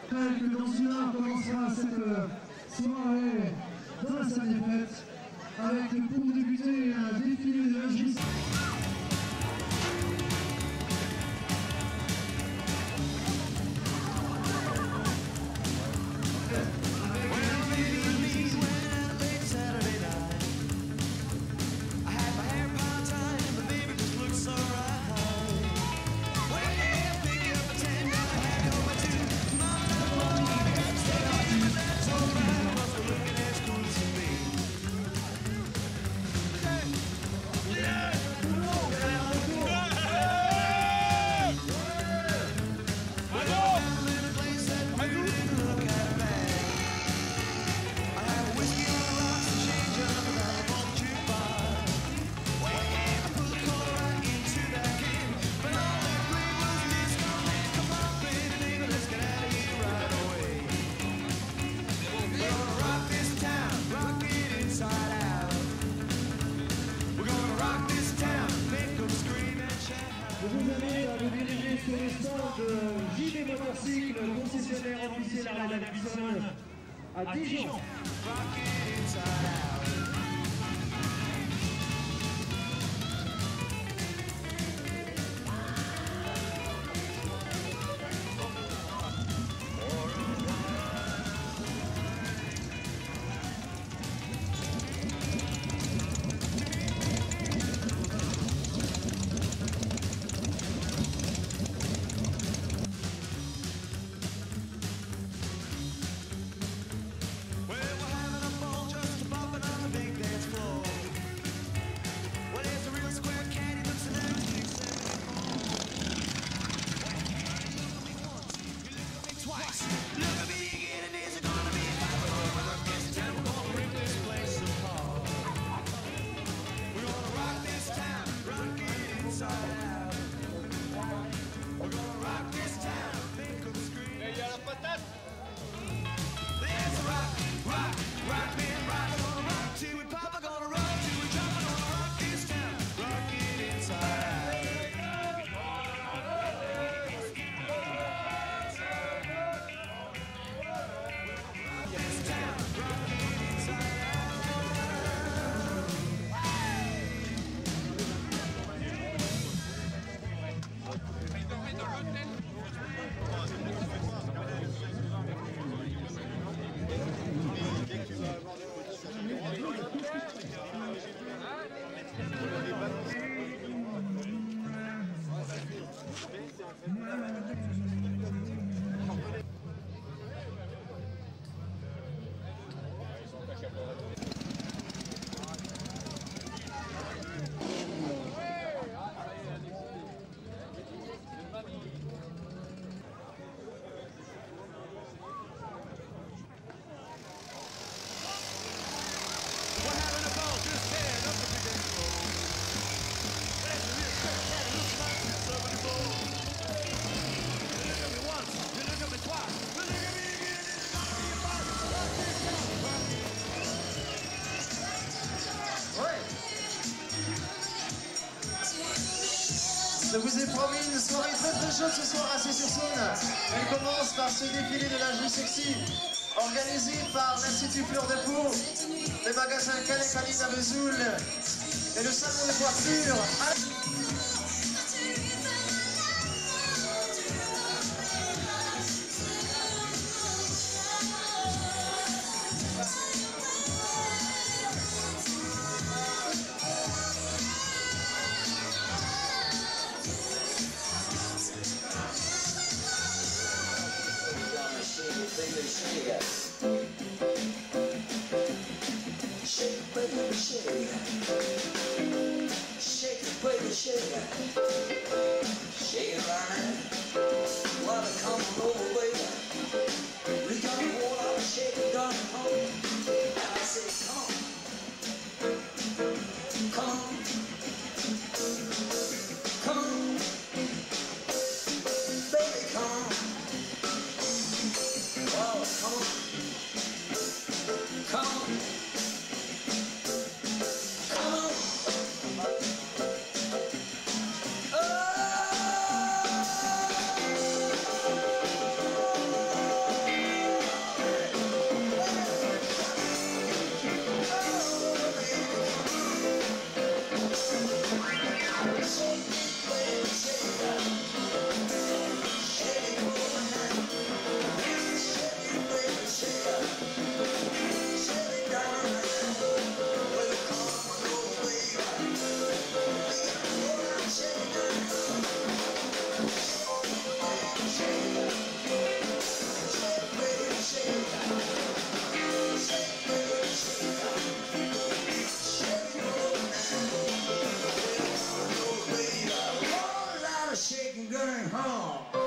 Quelques danseurs commencera cette soirée dans la salle des fêtes avec pour débuter un défilé de lingerie. Je vous invite à vous diriger sur le stand de JB Motorcycle, concessionnaire officiel à la Davidson à Dijon. Je vous ai promis une soirée très très chaude ce soir assis sur scène. Elle commence par ce défilé de lingerie sexy organisé par l'Institut Fleur de Pau, les magasins Canet à Vesoul et le salon de coiffure. Shake, baby, shake. Shake, baby, shake. Shake it right. Wanna come over, baby. We gonna roll out, shake it, gonna home. And I say, come, come, come, baby, come. Oh, come, come. Oh! going home.